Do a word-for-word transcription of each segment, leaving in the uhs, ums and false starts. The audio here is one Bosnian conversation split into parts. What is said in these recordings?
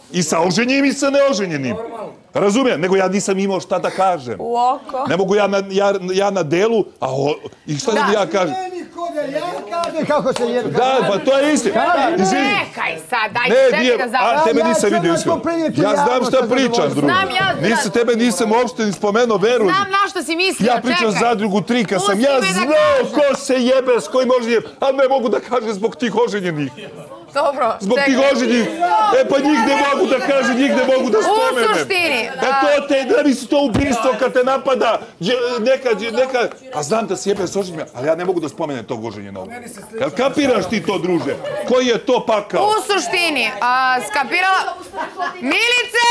I sa oženjenim i sa neoženjenim. Razumijem, nego ja nisam imao šta da kažem. U oko. Ne mogu ja na delu, a i šta da ja kažem? Ja kažem kako se jede. Da, pa to je istina. Nekaj sad, daj čekaj da završi. A tebe nisam vidio iskreno. Ja znam šta pričam, drugo. Tebe nisam uopšte ni spomenuo, veruj. Znam na što si mislio, čekaj. Ja pričam Zadrugu tri, kad sam ja znao ko se jebe, s kojim oženjem, ali ne mogu da kažem zbog tih oženjenih. Dobro, zbog tih oženjih, e pa njih ne mogu da kažem, njih ne mogu da spomenem. U suštini. E to te, da li su to ubistvo kad te napada, neka, neka, a znam da se jebe s oženjima, ali ja ne mogu da spomenem tog oženjenog. Jel kapiraš ti to, druže? Koji je to pakao? U suštini, skapirala... Milice!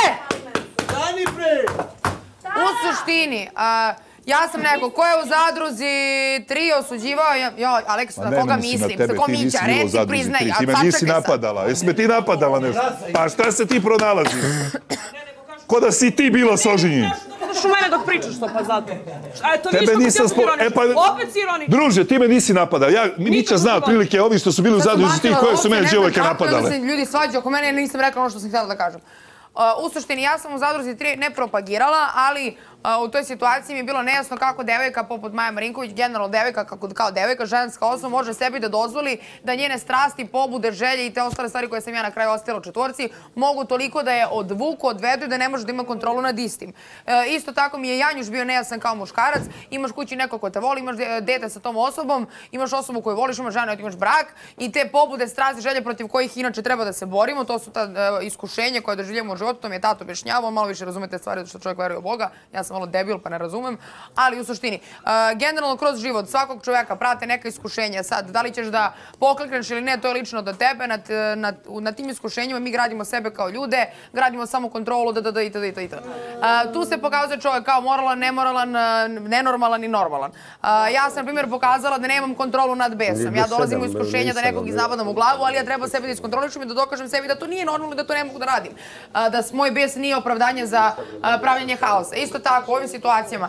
Stani pre! U suštini, ja sam neko ko je u Zadruzi tri osuđivao, joj, Aleks, na koga mislim, sa ko mića, reci, priznaj, a ti me nisi napadala, jesi me ti napadala nešto? Pa šta se ti pronalaziš? Ko da si ti bila s oženjenim? Što mene dok pričaš to, pa zato. A to Tebe nisam spo... Opet si ironičan. Druže, ti me nisi napadao. Ja, Mića zna otprilike ovi što su bili u Zadruzi tih koje su mene djevojke napadale. Ljudi svađaju oko mene, nisam rekla ono što sam htjela da kažem. U suštini, ja sam u Zadruzi tri ne propagirala, ali u toj situaciji mi je bilo nejasno kako devojka poput Maja Marinković, generalno devojka kao devojka, ženska osoba, može sebi da dozvoli da njene strasti, pobude, želje i te ostale stvari koje sam ja na kraju ostavila u četvorci mogu toliko da je odvuku, odvedu i da ne može da ima kontrolu nad istim. Isto tako mi je Janjuš bio nejasan kao muškarac, imaš kući neko ko te voli, imaš dete sa tom osobom, imaš osobu koju voliš, imaš ženu, imaš brak i te pobude, strasti, želje protiv kojih inače treba da se borimo, to su ta iskušenja koje doživljamo u životu, to mi je tato objašnjavao, malo više razumete stvari što čovjek veruje u Boga, ja sam malo debil pa ne razumem, ali u suštini generalno kroz život svakog čovjeka prate neka iskušenja. Sad, da li ćeš da poklikneš ili ne, to je lično do tebe. Na tim iskušenjima mi gradimo sebe kao ljude, gradimo samo kontrolu itd. itd. Tu se pokazuje čovjek kao moralan, nemoralan, nenormalan i normalan. Ja sam na primjer pokazala da nemam kontrolu nad besom. Ja dolazim u iskušenja da nekog iznapadam u glavu, ali ja treba sebi da iskontrolišem i da dokažem sebi da to nije normalno i da to ne mogu da radim. Da moj bes nije opravdanje za pravljanje haosa. Isto tako, u ovim situacijama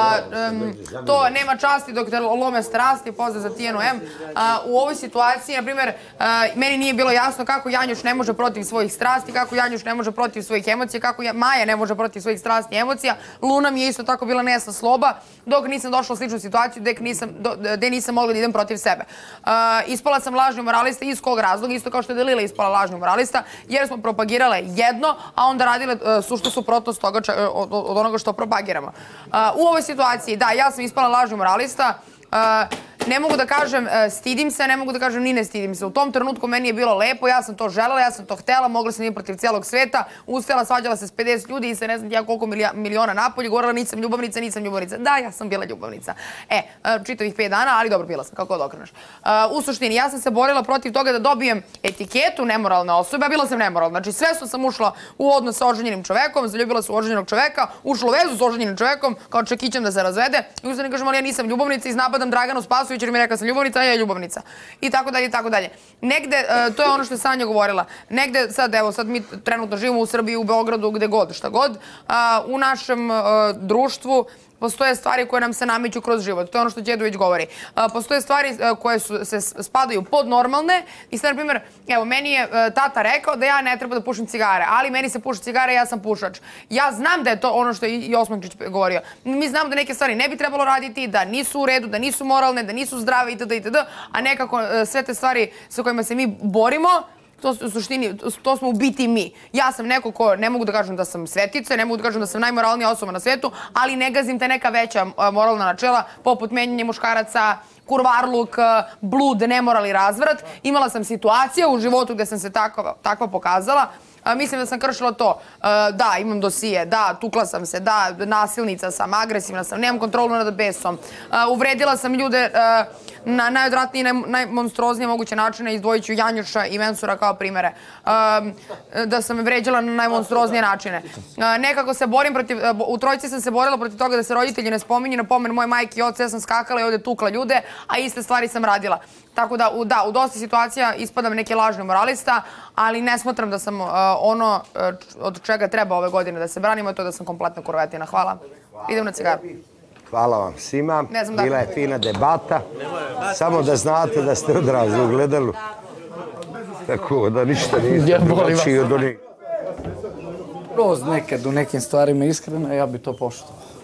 to nema časti dok te lome strasti, pozdrav za Tijenu M. U ovoj situaciji, na primjer, meni nije bilo jasno kako Janjuš ne može protiv svojih strasti, kako Janjuš ne može protiv svojih emocija, kako Maja ne može protiv svojih strasti i emocija. Luna mi je isto tako bila nejasna sloba, dok nisam došla u sličnu situaciju gde nisam mogla da idem protiv sebe. Ispala sam lažni moralista iz kog razloga, isto kao što je Delila ispala lažni moralista, jer smo propagirale jedno, a onda radile suštu suprotnost od onoga što propagiramo. U ovoj situaciji, da, ja sam ispala lažni moralista, ne mogu da kažem stidim se, ne mogu da kažem ni ne stidim se. U tom trenutku meni je bilo lepo, ja sam to želela, ja sam to htela, mogla sam i protiv cijelog sveta, ustala, svađala se s pedeset ljudi i se ne znam ja koliko miliona napolje, govorila nisam ljubavnica, nisam ljubavnica. Da, ja sam bila ljubavnica. E, čitavih pet dana, ali dobro, bila sam, kako da okreneš. U suštini, ja sam se borila protiv toga da dobijem etiketu nemoralne osobe, a bila sam nemoralna. Znači, sve što sam ušla u odnos sa oženjenim čovekom, zaljubila se u oženjenog čoveka, ušla u vezu s oženjenim čovekom, kao čekićem da se razvede, i ustane kažem, ali ja nisam ljubavnica, iznapadam Draganu Spasović jer mi rekla sam ljubavnica, a ja je ljubavnica. I tako dalje, i tako dalje. Negde, to je ono što je Sanja govorila, negde, sad evo, sad mi trenutno živimo u Srbiji, u Beogradu, gde god, šta god, u našem društvu postoje stvari koje nam se nameću kroz život. To je ono što Đedović govori. Postoje stvari koje se spadaju pod normalne i sad, na primjer, evo, meni je tata rekao da ja ne treba da pušim cigare, ali meni se puši cigare i ja sam pušač. Ja znam da je to ono što je i Osmančić govorio. Mi znamo da neke stvari ne bi trebalo raditi, da nisu u redu, da nisu moralne, da nisu zdrave itd. itd. A nekako sve te stvari sa kojima se mi borimo, to u suštini, to smo u biti mi. Ja sam neko ko, ne mogu da kažem da sam svetica, ne mogu da kažem da sam najmoralnija osoba na svetu, ali ne gazim te neka veća moralna načela, poput menjanja muškaraca, kurvarluk, blud, nemoral i razvrat. Imala sam situacije u životu gde sam se takva pokazala. Mislim da sam kršila to. Da, imam dosije, da, tukla sam se, da, nasilnica sam, agresivna sam, nemam kontrolu nad besom. Uvredila sam ljude na najodvratnije i najmonstruoznije moguće načine, izdvojit ću Janjuša i Mensura kao primere. Da sam me vređala na najmonstruoznije načine. Nekako se borim protiv, u trojici sam se borila protiv toga da se roditelji ne spominju, na pomen moje majke i oca, ja sam skakala i ovdje tukla ljude, a iste stvari sam radila. Tako da, da, u dosta situacija ispadam neki lažni moralista, ali ne smatram da sam ono od čega treba ove godine da se branimo, je to da sam kompletna kurvetina. Hvala. Idem na cigaru. Hvala vam svima. Bila je fina debata. Samo da znate da ste odrazu gledali. Tako da ništa niste drugačiji od onih. Roz nekad u nekim stvarima iskreno, ja bi to poštovao.